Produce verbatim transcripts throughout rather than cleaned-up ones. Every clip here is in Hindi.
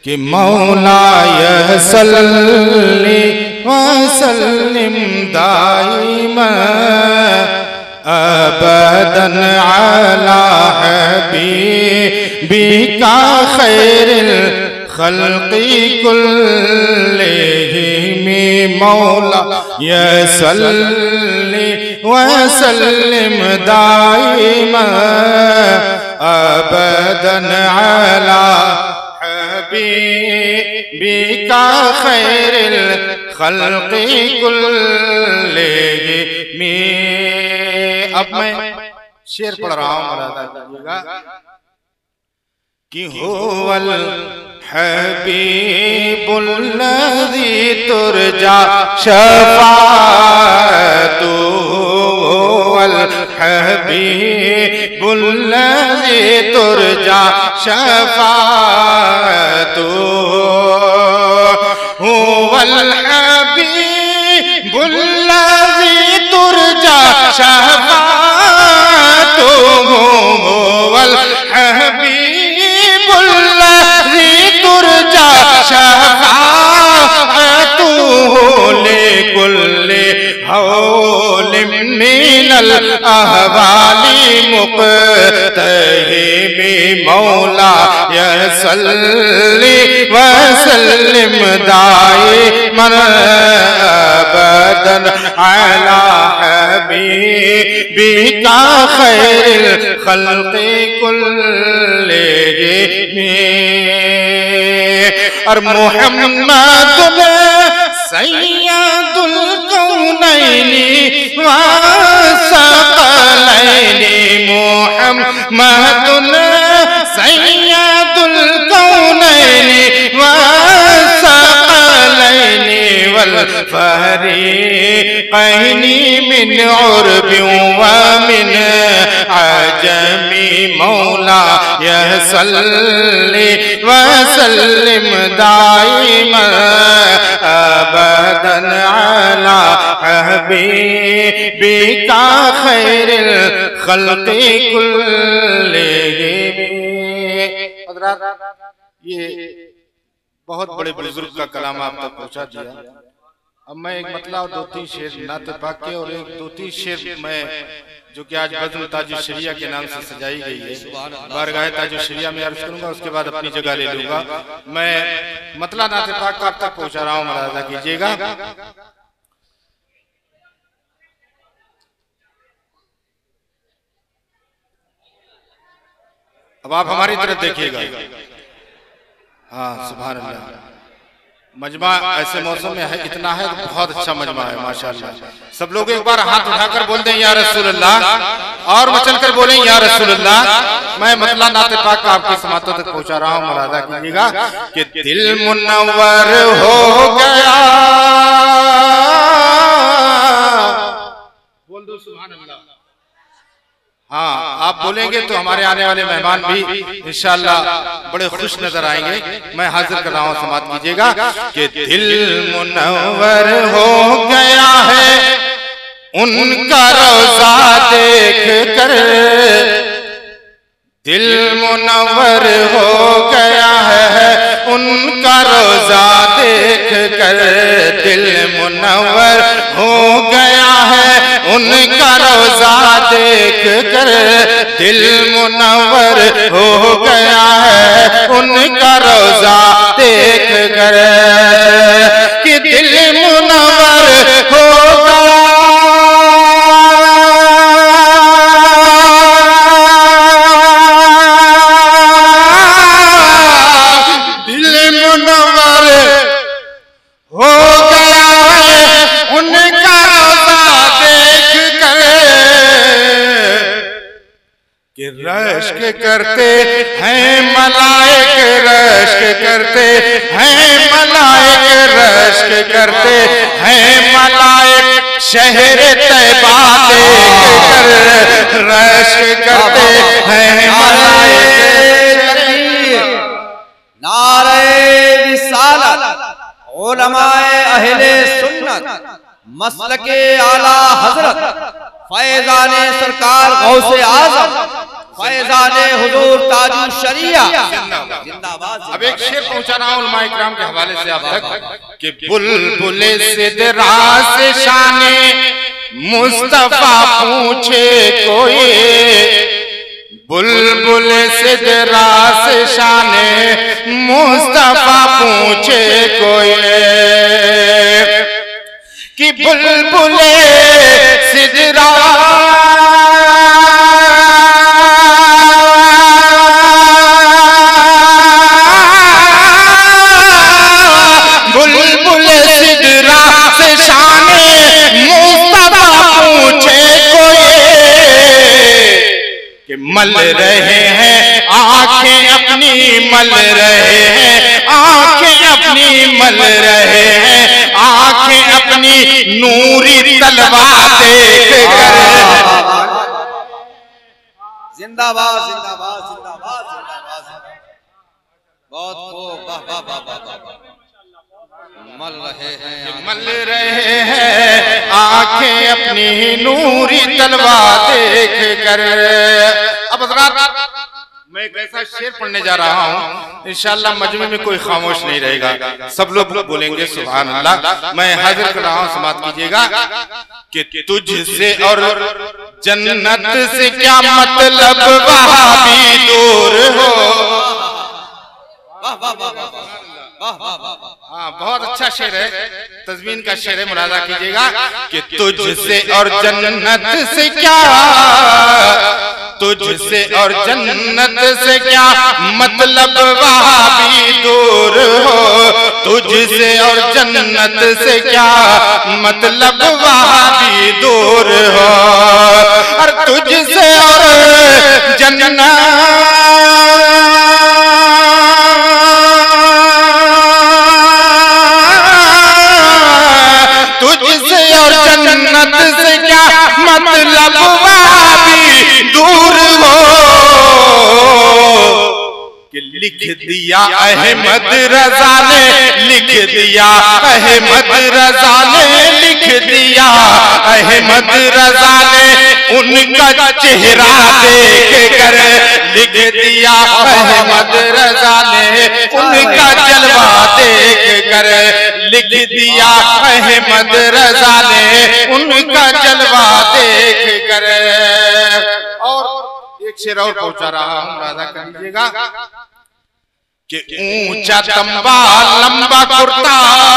कि मौलाय सल्ली व सल्लिम दाइमन अबदन अला हबीबिका खैरिल खल्क़ि कुल्लिहिम मौलाय सल्ली व सल्लिम दाइमन अबदन अला हबीबिका खैरिल खल्क़ि कुल्लिहिम। अब मैं शेर पढ़ रहा हूँ, अदा कीजिएगा कि हुवल हबीबुल्लज़ी तुरजा शफ़ाअतुहु हुवल हबीबुल्लज़ी तुरजा शफ़ाअतुहु हुवल हबीबुल्लज़ी तुरजा शफ़ाअतुहु हुवल हबीबुल्लज़ी तुरजा शफ़ाअतुहु लिकुल्लि हौलिम मिनल अहवाली मुक़तहिमी मौलाय सल्ली व सल्लिम दाइमन अबदन अला हबीबिका खैरिल खल्क़ि कुल्लिहिम। और मुहम्मदुन सय्यदुल कौनैनि व सकलैनि मुहम्मदुन सय्यदुल कौनैनि व सकलैनि वल फरीक़ैनि मिन उर्बिन व मिन अजमी मौलाय सल्ली व सल्लिम दाइमन अबदन अला हबीबिका खैरिल खल्क़ि कुल्लिहिम। ये बहुत बड़े बुजुर्ग का कलाम आप तक पहुंचा दिया। अब मैं एक मतलब दो तीन शेर नाते पाक के और एक दो तीन शेर मैं जो कि आज बज़्म ताजुश शरिया के नाम से सजाई गई है बारगाह ताजुश शरिया में अर्ज करूंगा, उसके बाद अपनी जगह ले लूंगा। मैं मतलब नाते पाक आप तक पहुंचा रहा हूँ, मुलाज़ा कीजिएगा। अब आप हमारी तरफ देखिएगा। हाँ सुभान अल्लाह। मजमा ऐसे मौसम में है, इतना है तो बहुत अच्छा मजमा है माशाअल्लाह। सब लोग एक बार हाथ उठाकर बोल दें या रसूल अल्लाह, और मचल कर बोलें या रसूल अल्लाह। मैं मतलब नाते पाक का आपकी समातों तक पहुंचा रहा हूँ, मुलाज़ा कीजिएगा कि दिल मुनव्वर हो गया। बोल दो सुभान अल्लाह। हाँ आप बोलेंगे तो हमारे आने वाले मेहमान भी इंशाअल्लाह बड़े खुश नजर आएंगे। मैं हाजिर कर रहा हूँ, समात कीजिएगा कि दिल मुनव्वर हो गया है उनका रोज़ा देख कर, दिल मुनव्वर हो गया है उनका रोज़ा देख कर, दिल मुनव्वर हो गया है उनका रोज़ा देख कर, दिल मुनव्वर हो गया है उनका रोज़ा देख कर कि दिल मुनव्वर हो गया। दिल मुनव्वर हो गया है उनका रोज़ा देख कर कि रश्क करते हैं मलाइक, रश्क करते हैं मलाइक, रश्क करते हैं मलाइक शहर तैबा देख कर, रश्क करते हैं मलाइक। नारे रिसालत उलमाए अहले सुन्नत मसलके आला हजरत फैज़ाने सरकार गौसे आज़म फैजाने हुजूर ताजु शरिया जिंदाबाद। अब एक शेर पहुंचा रहा हूं उलमा इकराम के हवाले से आप तक कि बुलबुले सिदरा से शाने मुस्तफा पूछे कोई, बुलबुल सिदरा से शाने मुस्तफा पूछे कोई कि बुलबुल सिदरा बुलबुल सिदरा से शाने मुस्तफा पूछे कोई कि मल रहे हैं आंखें अपनी मल रहे हैं आंखें अपनी मल रहे हैं आंखें अपनी नूरी तलवार देख कर। जिंदाबाद जिंदाबाद जिंदाबाद जिंदाबाद। बहुत खूब, वाह वाह वाह वाह। मल रहे हैं मल रहे हैं आंखें अपनी नूरी तलवार देख कर। अब हज़रात मैं एक ऐसा शेर पढ़ने जा रहा हूँ, इंशाअल्लाह मजमे में कोई खामोश नहीं रहेगा, सब लोग बोलेंगे सुभान अल्लाह। मैं हाजिर कर रहा हूँ, समाप्त कीजिएगा कि तुझसे और जन्नत से क्या मतलब वहाँ भी दूर हो। वाह वाह वाह वाह वाह वाह। हाँ, बहुत अच्छा शेर है, तज़मीन का शेर है, मुलाजा कीजिएगा कि तुझसे और जन्नत से क्या, तुझसे और जन्नत से क्या मतलब वहाँ भी दूर हो, तुझसे और जन्नत से क्या मतलब वहाँ भी दूर हो, और तुझसे और जन्नत तुझसे और जन्नत से क्या मतलब वहाँ भी दूर हो कि लिख दिया अहमद रजा ने, लिख दिया अहमद रजा ने, लिख दिया अहमद रजा ने उनका चेहरा देख कर, लिख दिया अहमद रजा ने उनका जलवा देख कर, लिख दिया अहमद रजा ने उनका जलवा देख कर। और एक शेर और पहुंचा रहा हूं, राधा कर लीजिएगा कि ऊंचा तंबा लंबा कुर्ता,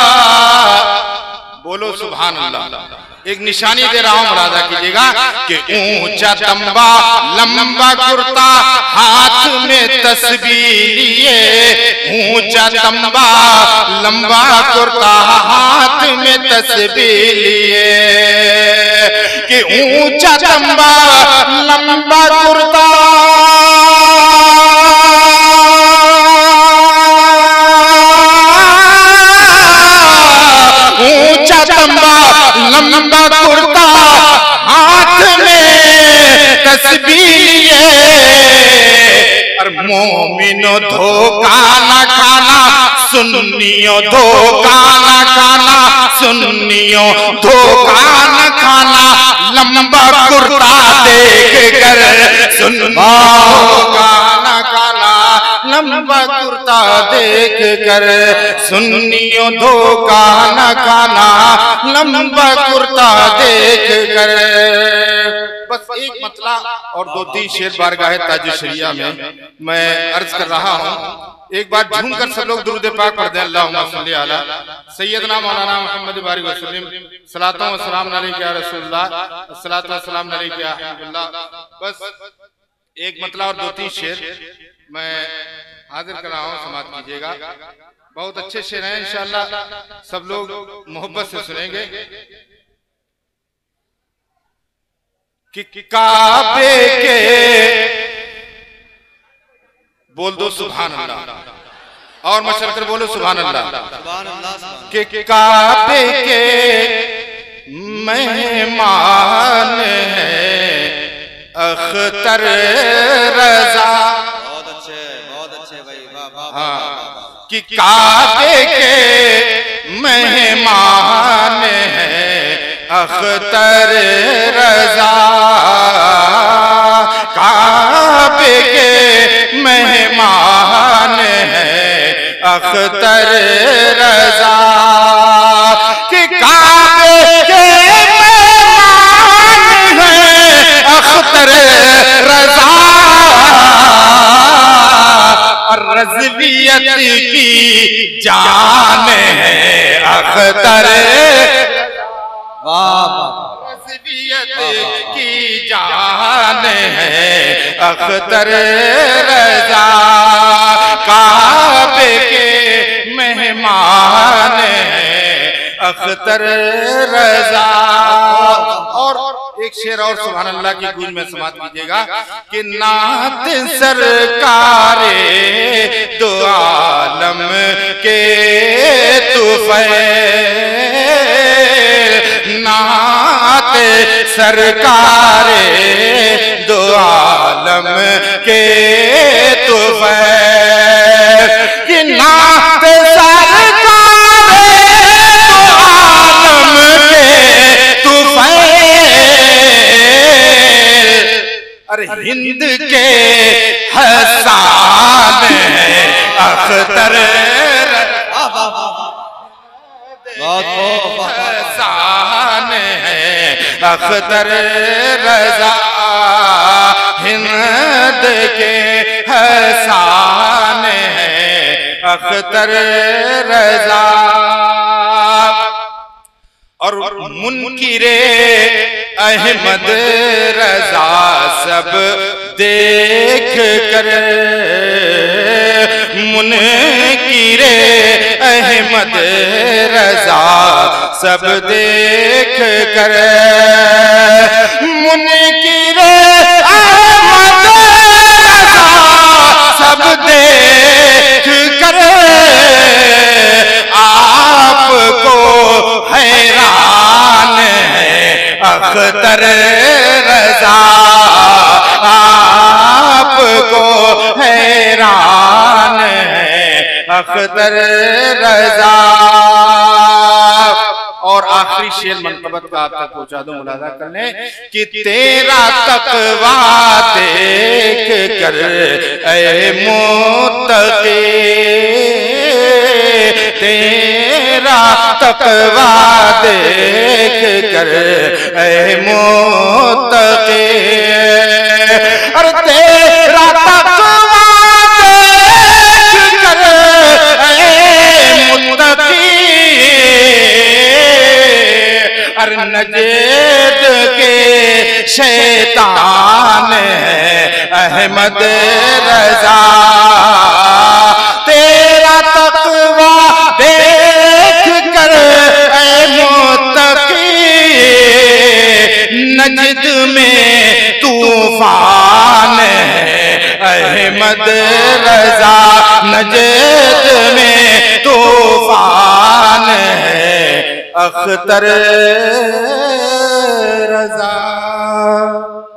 बोलो सुभान अल्लाह। एक निशानी दे रहा हूं, मुरादा कीजिएगा कि ऊंचा तंबा लंबा कुर्ता हाथ में तस्बीह लिए, ऊंचा तंबा लंबा कुर्ता हाथ में तस्बीह लिए कि ऊंचा तंबा लंबा कुर्ता ऊंचा तंबा लंबा कुर्ता हाथ में तस्बीह लिए, और मोमिनो धोखा न खाना सुन्नियों धोखा न खाना सुन्नियों धोखा न खाना, लंबा कुर्ता देख कर सुन्नियों धोखा न खाना, लंबा कुर्ता देख कर सुन्नियों धोखा न खाना, लंबा कुर्ता देख कर। बस एक मतला और दो तीन शेर बारगाह ताज शरिया में मैं अर्ज कर रहा हूँ। एक बार झूम कर सब लोग दुरूद पाक पढ़ दें, अल्लाहुम्मा सल्ली अला सय्यदना मौलाना मुहम्मद बारिक वसल्लम, सलातो व सलाम अलैका या रसूलल्लाह, सलातो व सलाम अलैका या हबीबल्लाह। बस एक मतला और दो तीन शेर मैं हाजिर कर रहा हूँ, समाप्त कीजिएगा। बहुत अच्छे शेर हैं, इंशाअल्लाह सब लोग मोहब्बत से सुनेंगे कि काबे के, बोल दो सुभान अल्लाह और मशर कर बोलो सुभान अल्लाह, कि काबे के मेहमान है अख्तर रजा। बहुत अच्छे बहुत अच्छे भाई, वाह वाह। हाँ, कि काबे के मेहमान है अख्तर रजा, का काबे के मेहमान हैं अख्तर रजा कि काबे के मेहमान हैं अख्तर रजा और रज़वियत की जान है अख्तर रज़वियत की जान है अख्तर रजा काबे के मेहमान हैं अख्तर रजा। और एक शेर और सुभान अल्लाह की गूंज में समाप्त कीजिएगा कि नात सरकारे दो आलम के तुफैल नात सरकारे दो आलम के तुफैल कि नात सरकारे दो आलम के तुफैल अरे हिंद के हसान है अख्तर हसान है अख्तर रजा हिंद के हसान है अख्तर रजा। और मुनकिरे अहमद रजा सब देख कर मुनकिरे अहमद रजा सब देख कर मुनकिरे अहमद रजा सब देख कर आपको हैरान है अख्तर रजा आपको हैरान है अख्तर रजा। और आखिरी शेर मनकबत का आप तक पहुंचा दूं मुलाजा करने कि तेरा तकवा देख कर ऐ मुत्तकी तेरा तकवा देख कर ऐ मुत्तकी अरे तेरा तकवा देख कर ऐ मुत्तकी अरे नजद के शैतान है अहमद रजा तेरा तकवा देख कर ऐ मुत्तकी नजद में तूफान है अहमद रजा नजद में तूफान है अख्तर रजा।